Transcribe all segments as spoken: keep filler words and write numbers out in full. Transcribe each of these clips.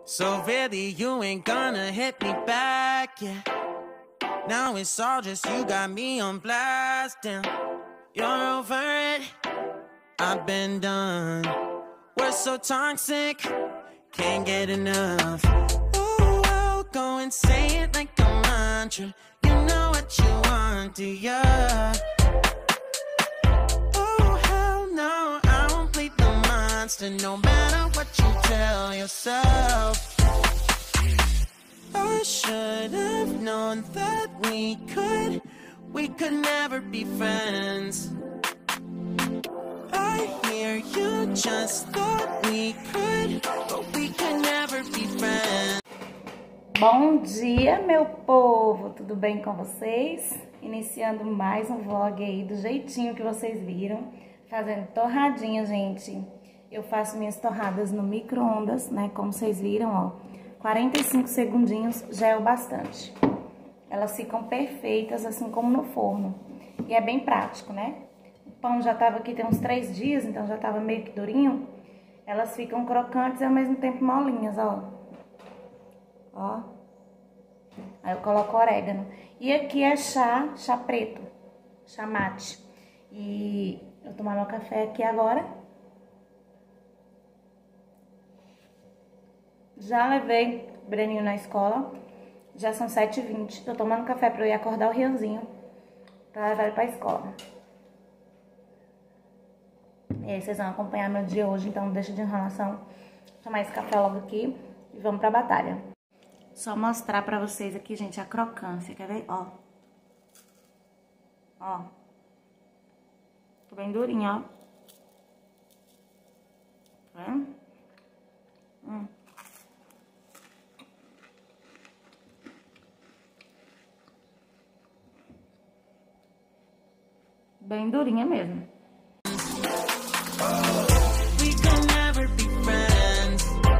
So really you ain't gonna hit me back, yeah. Now it's all just you got me on blast, damn. You're over it, I've been done. We're so toxic, can't get enough. Ooh, I'll go and say it like a mantra. You know what you want, do ya? Oh, hell no, I won't plead the monster, no matter what you tell yourself. I should have known that we could, we could never be friends. I hear you just thought we could, but we could never be friends. Bom dia, meu povo, tudo bem com vocês? Iniciando mais um vlog aí do jeitinho que vocês viram, fazendo torradinha, gente. Eu faço minhas torradas no micro-ondas, né, como vocês viram, ó. quarenta e cinco segundinhos já é o bastante. Elas ficam perfeitas, assim como no forno. E é bem prático, né? O pão já tava aqui tem uns três dias, então já tava meio que durinho. Elas ficam crocantes e ao mesmo tempo molinhas, ó. Ó. Aí eu coloco orégano. E aqui é chá, chá preto, chá mate. E eu vou tomar meu café aqui agora. Já levei o Breninho na escola, já são sete e vinte. Tô tomando café pra eu ir acordar o Rianzinho, pra levar ele pra escola. E aí vocês vão acompanhar meu dia hoje, então não deixa de enrolação. Tomar esse café logo aqui e vamos pra batalha. Só mostrar pra vocês aqui, gente, a crocância, quer ver? Ó. Ó. Tô bem durinha, ó. Tá vendo? Hum. Bem durinha mesmo. We can never be friends.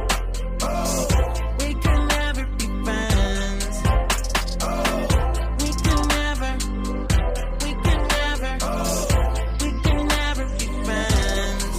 We can never be friends. We can never, we can never, we can never be friends.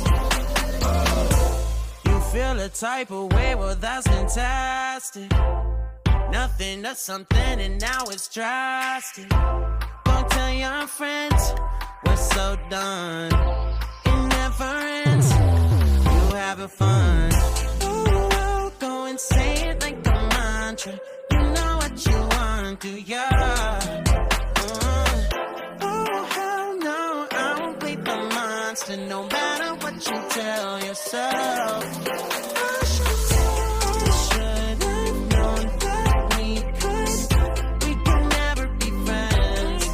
You feel a type of way, well that's fantastic. Nothing to something and now it's drastic. Don't tell your friends we're so done. It never ends. You having fun. Ooh, I'll go and say it like a mantra. You know what you want, do ya? Uh, oh, hell no, I won't plead the monster, no matter what you tell yourself. I should have known that we could, we could never be friends.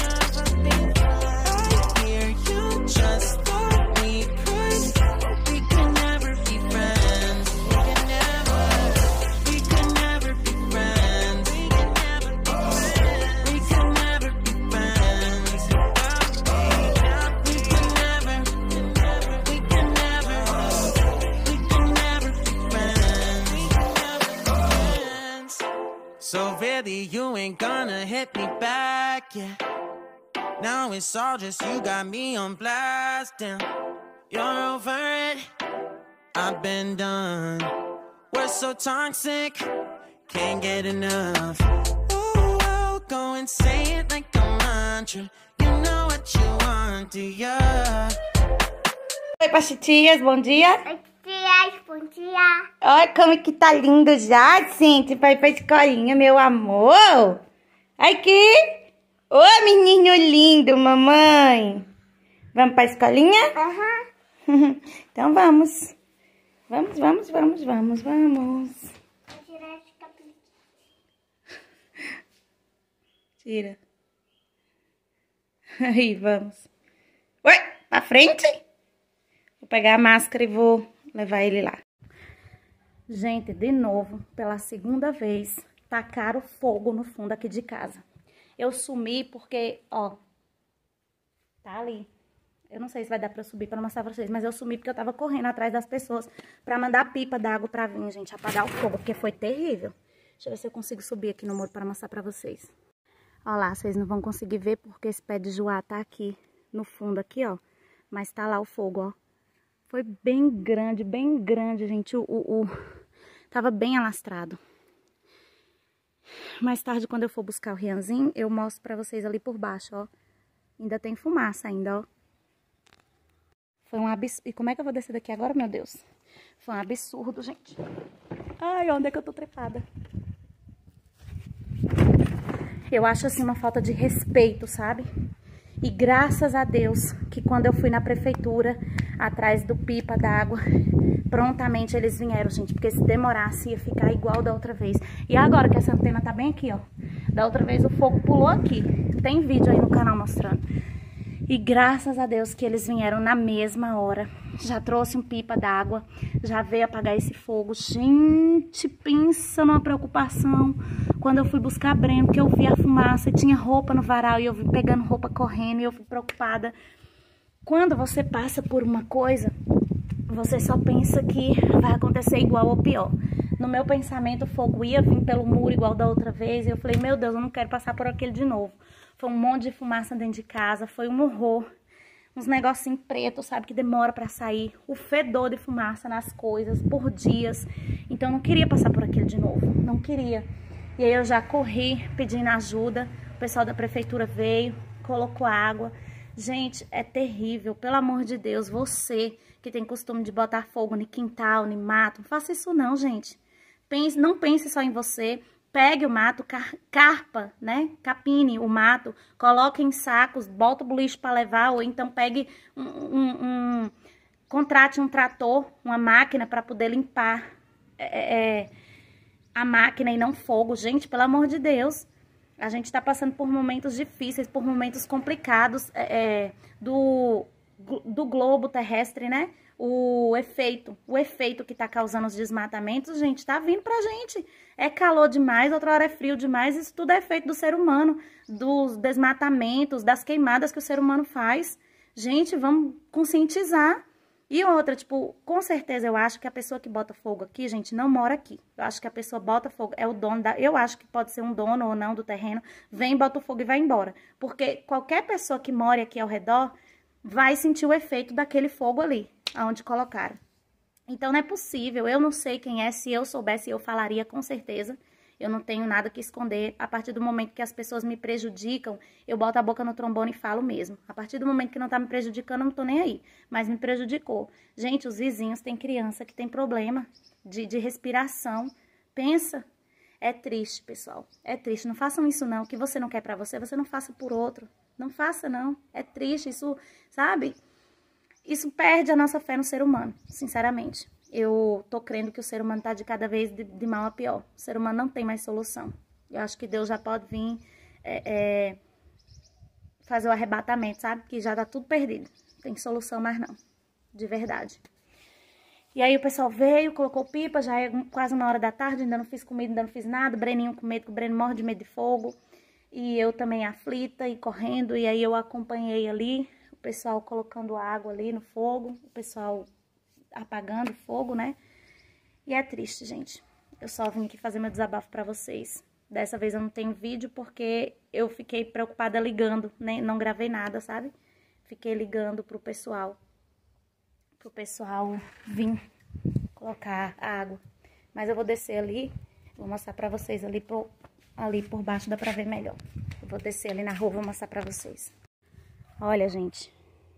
Just thought we could, but we could never be friends. We could never, we could never be friends. We could never be friends. We could never be friends. We could never, we could never, we could never be friends. We could never be friends. So really, you ain't gonna hit me back, yeah. Now it's all just you got me on blast, damn. You're over it, I've been done. We're so toxic, can't get enough. Ooh, I'll go and say it like a mantra. You know what you want, do ya? Oi, Pachitias, bom dia. Oi, tias, bom dia. Olha como que tá lindo já, gente, pra ir pra escolinha, meu amor. Aqui. Ô, menino lindo, mamãe. Vamos pra escolinha? Aham. Uhum. Então vamos. Vamos, vamos, vamos, vamos, vamos. Vou tirar esse cabelo. Tira. Aí, vamos. Ué, pra frente? Vou pegar a máscara e vou levar ele lá. Gente, de novo, pela segunda vez, tacaram fogo no fundo aqui de casa. Eu sumi porque, ó, tá ali. Eu não sei se vai dar pra subir pra mostrar pra vocês, mas eu sumi porque eu tava correndo atrás das pessoas pra mandar pipa d'água pra vir, gente, apagar o fogo, porque foi terrível. Deixa eu ver se eu consigo subir aqui no muro pra mostrar pra vocês. Ó lá, vocês não vão conseguir ver porque esse pé de joá tá aqui no fundo, aqui, ó. Mas tá lá o fogo, ó. Foi bem grande, bem grande, gente, o... o, o Tava bem alastrado. Mais tarde, quando eu for buscar o Rianzinho, eu mostro pra vocês ali por baixo, ó. Ainda tem fumaça ainda, ó. Foi um absurdo. E como é que eu vou descer daqui agora, meu Deus? Foi um absurdo, gente. Ai, onde é que eu tô trepada? Eu acho assim uma falta de respeito, sabe? E graças a Deus que quando eu fui na prefeitura, atrás do pipa d'água, prontamente eles vieram, gente. Porque se demorasse ia ficar igual da outra vez. E agora que essa antena tá bem aqui, ó. Da outra vez o fogo pulou aqui. Tem vídeo aí no canal mostrando. E graças a Deus que eles vieram na mesma hora. Já trouxe um pipa d'água, já veio apagar esse fogo. Gente, pensa numa preocupação. Quando eu fui buscar Breno, que eu vi a fumaça e tinha roupa no varal e eu vi pegando roupa correndo e eu fui preocupada. Quando você passa por uma coisa, você só pensa que vai acontecer igual ou pior. No meu pensamento, o fogo ia vir pelo muro igual da outra vez. E eu falei, meu Deus, eu não quero passar por aquele de novo. Foi um monte de fumaça dentro de casa, foi um horror. Uns negocinhos pretos, sabe, que demora pra sair. O fedor de fumaça nas coisas, por dias. Então, eu não queria passar por aquele de novo, não queria. E aí eu já corri pedindo ajuda. O pessoal da prefeitura veio, colocou água. Gente, é terrível, pelo amor de Deus. Você que tem costume de botar fogo no quintal, no mato, não faça isso não, gente. Pense, não pense só em você. Pegue o mato, car carpa, né? Capine o mato, coloque em sacos, bota o lixo para levar, ou então pegue um, um, um... contrate um trator, uma máquina para poder limpar é, é, a máquina e não fogo. Gente, pelo amor de Deus, a gente está passando por momentos difíceis, por momentos complicados é, do, do globo terrestre, né? O efeito, o efeito que tá causando os desmatamentos, gente, tá vindo pra gente. É calor demais, outra hora é frio demais, isso tudo é efeito do ser humano, dos desmatamentos, das queimadas que o ser humano faz. Gente, vamos conscientizar. E outra, tipo, com certeza eu acho que a pessoa que bota fogo aqui, gente, não mora aqui. Eu acho que a pessoa bota fogo, é o dono da... Eu acho que pode ser um dono ou não do terreno, vem, bota o fogo e vai embora. Porque qualquer pessoa que mora aqui ao redor vai sentir o efeito daquele fogo ali, aonde colocaram. Então, não é possível. Eu não sei quem é. Se eu soubesse, eu falaria com certeza. Eu não tenho nada que esconder. A partir do momento que as pessoas me prejudicam, eu boto a boca no trombone e falo mesmo. A partir do momento que não tá me prejudicando, eu não tô nem aí. Mas me prejudicou. Gente, os vizinhos têm criança que tem problema de, de respiração. Pensa. É triste, pessoal. É triste. Não façam isso, não. O que você não quer pra você, você não faça por outro. Não faça, não. É triste. Isso, sabe? Isso perde a nossa fé no ser humano, sinceramente. Eu tô crendo que o ser humano tá de cada vez de, de mal a pior. O ser humano não tem mais solução. Eu acho que Deus já pode vir é, é, fazer o arrebatamento, sabe? Que já tá tudo perdido. Não tem solução mais não, de verdade. E aí o pessoal veio, colocou pipa, já é quase uma hora da tarde, ainda não fiz comida, ainda não fiz nada. Breninho com medo, que o Breno morre de medo de fogo. E eu também aflita e correndo, e aí eu acompanhei ali. O pessoal colocando água ali no fogo, o pessoal apagando o fogo, né? E é triste, gente. Eu só vim aqui fazer meu desabafo pra vocês. Dessa vez eu não tenho vídeo porque eu fiquei preocupada ligando, né? Não gravei nada, sabe? Fiquei ligando pro pessoal. Pro pessoal vir colocar água. Mas eu vou descer ali, vou mostrar pra vocês ali, pro, ali por baixo, dá pra ver melhor. Eu vou descer ali na rua, vou mostrar pra vocês. Olha, gente.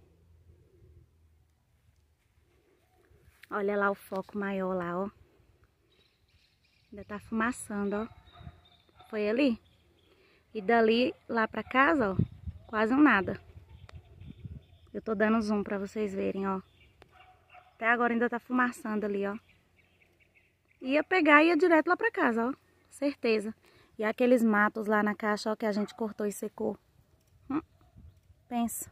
Olha lá o foco maior lá, ó. Ainda tá fumaçando, ó. Foi ali. E dali lá pra casa, ó, quase um nada. Eu tô dando zoom pra vocês verem, ó. Até agora ainda tá fumaçando ali, ó. Ia pegar e ia direto lá pra casa, ó. Certeza. E aqueles matos lá na caixa, ó, que a gente cortou e secou. Hum. Pensa.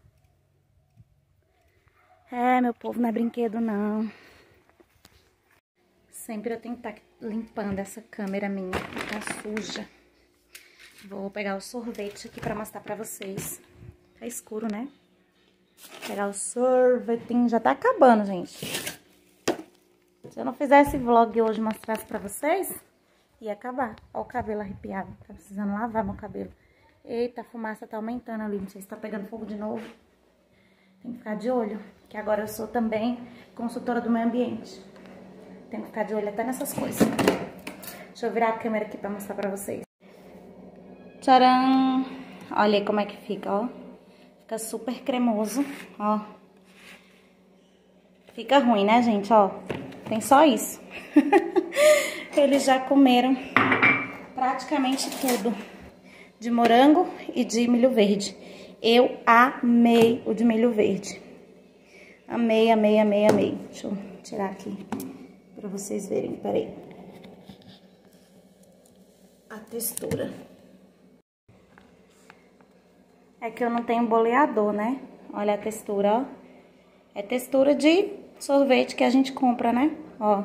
É, meu povo, não é brinquedo, não. Sempre eu tenho que estar limpando essa câmera minha, que tá suja. Vou pegar o sorvete aqui pra mostrar pra vocês. Tá escuro, né? Vou pegar o sorvetinho. Já tá acabando, gente. Se eu não fizesse vlog hoje e mostrasse pra vocês, ia acabar. Ó o cabelo arrepiado. Tá precisando lavar meu cabelo. Eita, a fumaça tá aumentando ali. Não sei se tá pegando fogo de novo. Tem que ficar de olho. Que agora eu sou também consultora do meio ambiente. Tenho que ficar de olho até nessas coisas. Deixa eu virar a câmera aqui pra mostrar pra vocês. Tcharam! Olha aí como é que fica, ó. Fica super cremoso, ó. Fica ruim, né, gente, ó. Tem só isso. Eles já comeram praticamente tudo. De morango e de milho verde. Eu amei o de milho verde. Amei, amei, amei, amei. Deixa eu tirar aqui pra vocês verem, peraí. A textura. É que eu não tenho boleador, né? Olha a textura, ó. É textura de sorvete que a gente compra, né? Ó.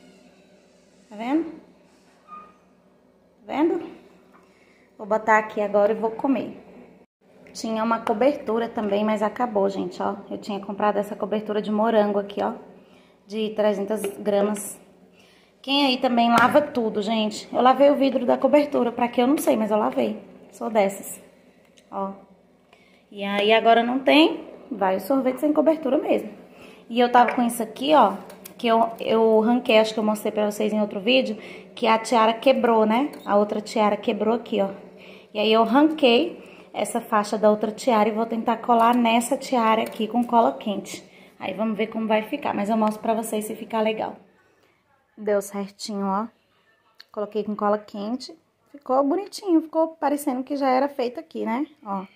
Tá vendo? Tá vendo? Vou botar aqui agora e vou comer. Tinha uma cobertura também, mas acabou, gente, ó. Eu tinha comprado essa cobertura de morango aqui, ó. De trezentas gramas. Quem aí também lava tudo, gente? Eu lavei o vidro da cobertura, pra que eu não sei, mas eu lavei. Sou dessas. Ó. E aí agora não tem, vai o sorvete sem cobertura mesmo. E eu tava com isso aqui, ó, que eu, eu ranquei, acho que eu mostrei pra vocês em outro vídeo, que a tiara quebrou, né? A outra tiara quebrou aqui, ó. E aí eu ranquei essa faixa da outra tiara e vou tentar colar nessa tiara aqui com cola quente. Aí vamos ver como vai ficar, mas eu mostro pra vocês se ficar legal. Deu certinho, ó. Coloquei com cola quente. Ficou bonitinho, ficou parecendo que já era feito aqui, né? Ó.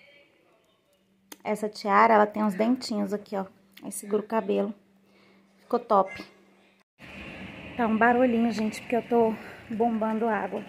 Essa tiara, ela tem uns dentinhos aqui, ó. Aí segura o cabelo. Ficou top. Tá um barulhinho, gente, porque eu tô bombando água.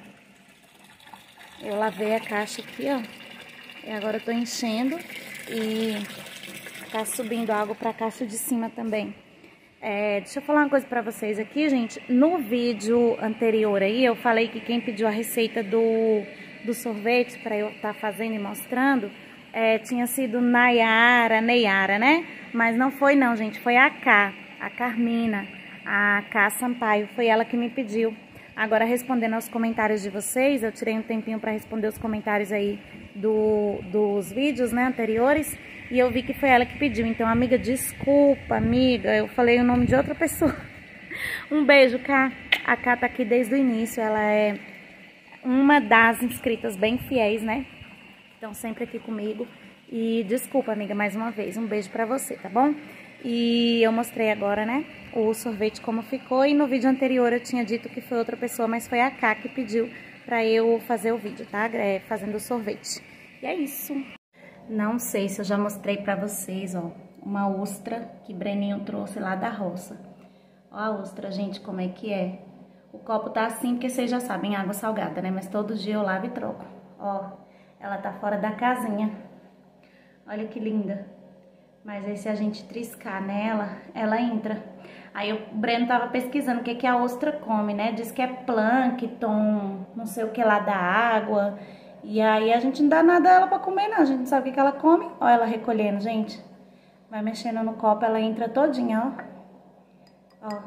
Eu lavei a caixa aqui, ó. E agora eu tô enchendo e tá subindo água pra caixa de cima também. É, deixa eu falar uma coisa pra vocês aqui, gente. No vídeo anterior aí, eu falei que quem pediu a receita do, do sorvete pra eu tá fazendo e mostrando, é, tinha sido Nayara, Neyara, né? Mas não foi não, gente. Foi a K, a Carmina, a K Sampaio. Foi ela que me pediu. Agora, respondendo aos comentários de vocês, eu tirei um tempinho pra responder os comentários aí do, dos vídeos, né, anteriores. E eu vi que foi ela que pediu. Então, amiga, desculpa, amiga. Eu falei o nome de outra pessoa. Um beijo, Ká. A Ká tá aqui desde o início. Ela é uma das inscritas bem fiéis, né? Então, sempre aqui comigo. E desculpa, amiga, mais uma vez. Um beijo pra você, tá bom? E eu mostrei agora, né, o sorvete como ficou. E no vídeo anterior eu tinha dito que foi outra pessoa, mas foi a Ká que pediu pra eu fazer o vídeo, tá? É, fazendo o sorvete. E é isso. Não sei se eu já mostrei pra vocês, ó, uma ostra que Breninho trouxe lá da roça. Ó a ostra, gente, como é que é. O copo tá assim, porque vocês já sabem, água salgada, né? Mas todo dia eu lavo e troco. Ó, ela tá fora da casinha. Olha que linda. Mas aí se a gente triscar nela, ela entra. Aí o Breno tava pesquisando o que que a ostra come, né? Diz que é plâncton, não sei o que lá da água. E aí a gente não dá nada a ela pra comer, não. A gente não sabe o que que ela come. Olha ela recolhendo, gente. Vai mexendo no copo, ela entra todinha, ó. Ó.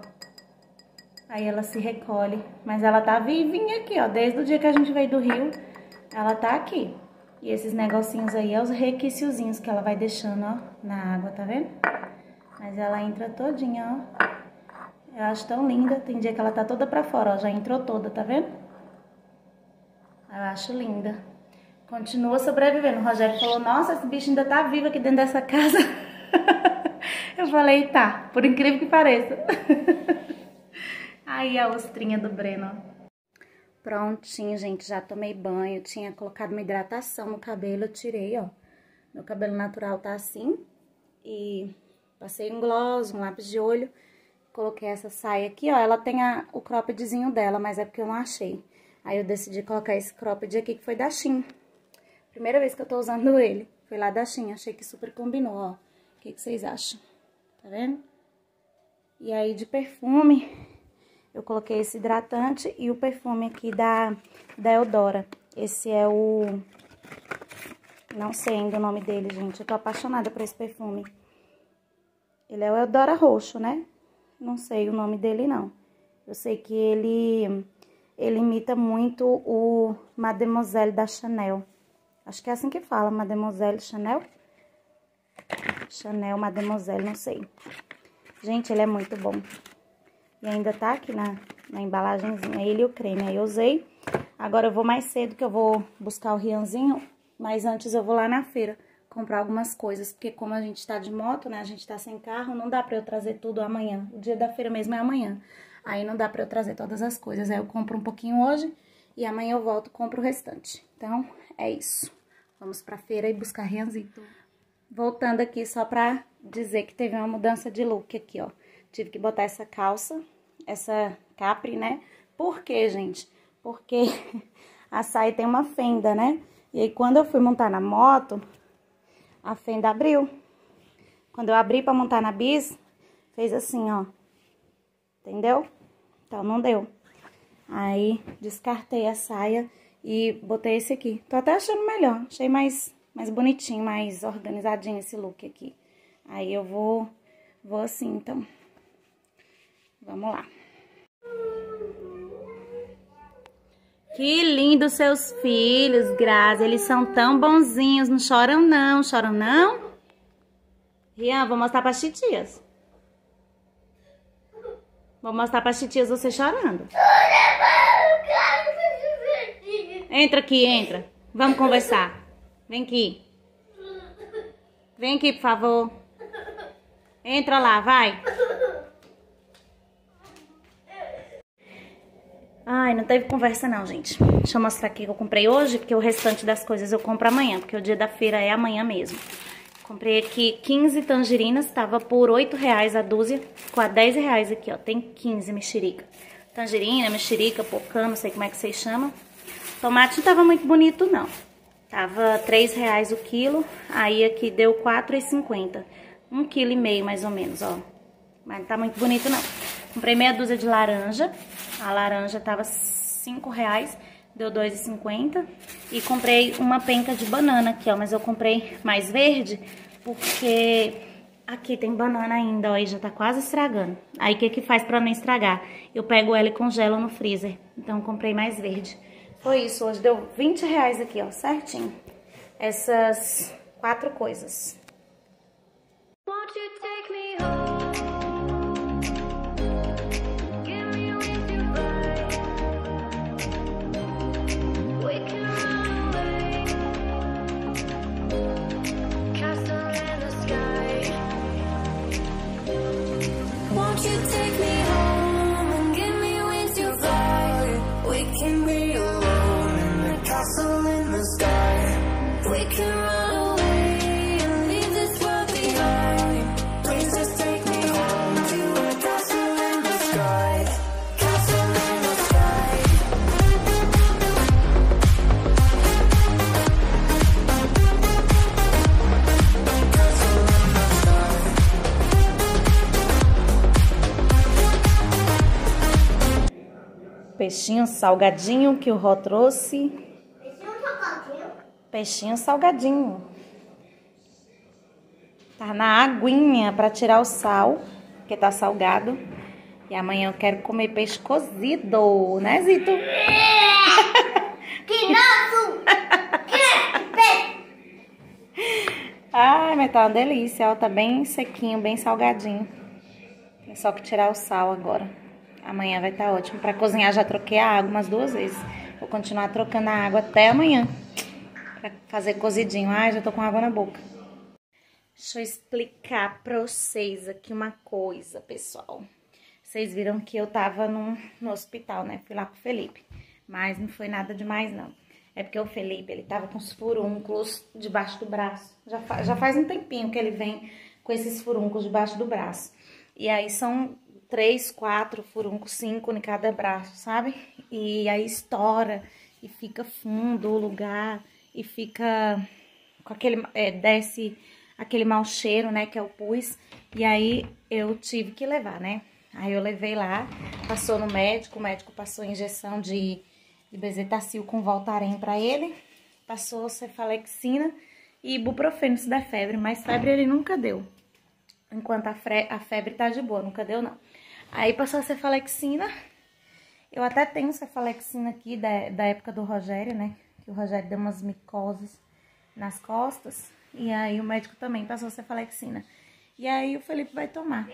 Aí ela se recolhe. Mas ela tá vivinha aqui, ó. Desde o dia que a gente veio do rio, ela tá aqui. E esses negocinhos aí é os requiciozinhos que ela vai deixando, ó, na água, tá vendo? Mas ela entra todinha, ó. Eu acho tão linda. Tem dia que ela tá toda pra fora, ó. Já entrou toda, tá vendo? Eu acho linda. Continua sobrevivendo. O Rogério falou, nossa, esse bicho ainda tá vivo aqui dentro dessa casa. Eu falei, tá, por incrível que pareça. Aí a ostrinha do Breno. Prontinho, gente, já tomei banho. Tinha colocado uma hidratação no cabelo, eu tirei, ó. Meu cabelo natural tá assim. E passei um gloss, um lápis de olho. Coloquei essa saia aqui, ó. Ela tem a, o croppedzinho dela, mas é porque eu não achei. Aí eu decidi colocar esse cropped aqui, que foi da Shein. Primeira vez que eu tô usando ele. Foi lá da Shein, achei que super combinou, ó. O que, que vocês acham? Tá vendo? E aí de perfume, eu coloquei esse hidratante e o perfume aqui da, da Eudora. Esse é o... Não sei ainda o nome dele, gente. Eu tô apaixonada por esse perfume. Ele é o Eudora roxo, né? Não sei o nome dele, não. Eu sei que ele... Ele imita muito o Mademoiselle da Chanel. Acho que é assim que fala, Mademoiselle Chanel. Chanel, Mademoiselle, não sei. Gente, ele é muito bom. E ainda tá aqui na, na embalagenzinha, ele e o creme. Aí eu usei. Agora eu vou mais cedo que eu vou buscar o Rianzinho. Mas antes eu vou lá na feira comprar algumas coisas. Porque como a gente tá de moto, né? A gente tá sem carro, não dá pra eu trazer tudo amanhã. O dia da feira mesmo é amanhã. Aí não dá pra eu trazer todas as coisas. Aí eu compro um pouquinho hoje e amanhã eu volto e compro o restante. Então, é isso. Vamos pra feira e buscar Rianzito. Voltando aqui só pra dizer que teve uma mudança de look aqui, ó. Tive que botar essa calça, essa capri, né? Por quê, gente? Porque a saia tem uma fenda, né? E aí, quando eu fui montar na moto, a fenda abriu. Quando eu abri pra montar na bis, fez assim, ó. Entendeu? Então, não deu. Aí, descartei a saia e botei esse aqui. Tô até achando melhor. Achei mais, mais bonitinho, mais organizadinho esse look aqui. Aí, eu vou, vou assim, então. Vamos lá. Que lindo seus filhos, Grazi. Eles são tão bonzinhos. Não choram, não. Choram, não? Rian, vou mostrar para titias. Vou mostrar para titias você chorando. Entra aqui, entra. Vamos conversar. Vem aqui. Vem aqui, por favor. Entra lá, vai. Ai, não teve conversa não, gente. Deixa eu mostrar aqui que eu comprei hoje, porque o restante das coisas eu compro amanhã, porque o dia da feira é amanhã mesmo. Comprei aqui quinze tangerinas, tava por oito reais a dúzia, ficou a dez reais aqui, ó. Tem quinze mexerica. Tangerina, mexerica, pocã, não sei como é que vocês chamam. Tomate não tava muito bonito, não. Tava três reais o quilo, aí aqui deu quatro reais e cinquenta. Um quilo e meio, mais ou menos, ó. Mas não tá muito bonito, não. Comprei meia dúzia de laranja. A laranja tava cinco reais, deu dois reais e cinquenta. E comprei uma penca de banana aqui, ó. Mas eu comprei mais verde, porque aqui tem banana ainda, ó. E já tá quase estragando. Aí, o que que faz pra não estragar? Eu pego ela e congelo no freezer. Então, comprei mais verde. Foi isso, hoje deu vinte reais aqui, ó, certinho. Essas quatro coisas. Won't you take me home? Give me with you right. We can run away. Castle in the sky. Won't you take me home and give me wings to fly? We can be alone in the castle in the sky. We can run away and leave this world behind. Please just take me home to a castle in the sky. Castle in the sky. Castle in the sky. Peixinho salgadinho que o Ró trouxe. Peixinho salgadinho. Tá na aguinha pra tirar o sal, porque tá salgado. E amanhã eu quero comer peixe cozido, né, Zito? Que nosso! Ai, mas tá uma delícia, ó. Tá bem sequinho, bem salgadinho. Tem só que tirar o sal agora. Amanhã vai estar ótimo. Pra cozinhar já troquei a água umas duas vezes. Vou continuar trocando a água até amanhã. Pra fazer cozidinho. Ai, já tô com água na boca. Deixa eu explicar pra vocês aqui uma coisa, pessoal. Vocês viram que eu tava no, no hospital, né? Fui lá com o Felipe. Mas não foi nada demais, não. É porque o Felipe, ele tava com os furúnculos debaixo do braço. Já, fa já faz um tempinho que ele vem com esses furúnculos debaixo do braço. E aí são três, quatro furúnculos, cinco em cada braço, sabe? E aí estoura e fica fundo o lugar e fica com aquele, é, desce aquele mau cheiro, né, que é o pus. E aí eu tive que levar, né? Aí eu levei lá, passou no médico, o médico passou injeção de, de bezetacil com Voltaren pra ele, passou cefalexina e ibuprofeno se der febre, mas febre ele nunca deu. Enquanto a, a febre tá de boa, nunca deu não. Aí passou a cefalexina, eu até tenho cefalexina aqui da, da época do Rogério, né? Que o Rogério deu umas micoses nas costas, e aí o médico também passou cefalexina. E aí o Felipe vai tomar.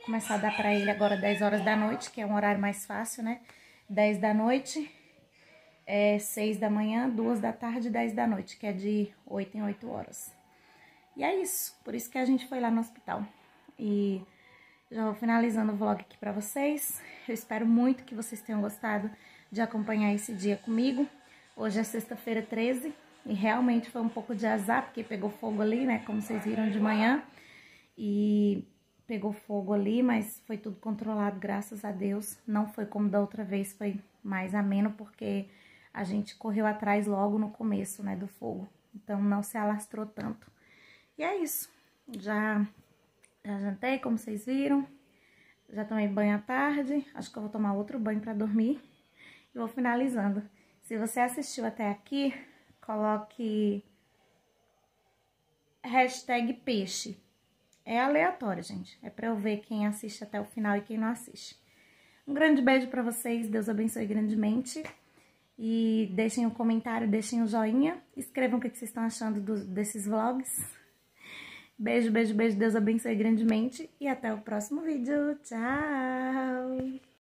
começar a dar pra ele agora dez horas da noite, que é um horário mais fácil, né? dez da noite, é seis da manhã, duas da tarde e dez da noite, que é de oito em oito horas. E é isso, por isso que a gente foi lá no hospital. E já vou finalizando o vlog aqui pra vocês. Eu espero muito que vocês tenham gostado de acompanhar esse dia comigo. Hoje é sexta-feira treze e realmente foi um pouco de azar, porque pegou fogo ali, né, como vocês viram de manhã. E pegou fogo ali, mas foi tudo controlado, graças a Deus. Não foi como da outra vez, foi mais ameno, porque a gente correu atrás logo no começo, né, do fogo. Então não se alastrou tanto. E é isso, já, já jantei, como vocês viram, já tomei banho à tarde, acho que eu vou tomar outro banho pra dormir e vou finalizando. Se você assistiu até aqui, coloque hashtag peixe, é aleatório, gente, é pra eu ver quem assiste até o final e quem não assiste. Um grande beijo pra vocês, Deus abençoe grandemente. E deixem um comentário, deixem um joinha, escrevam o que vocês estão achando do, desses vlogs. Beijo, beijo, beijo, Deus abençoe grandemente e até o próximo vídeo. Tchau!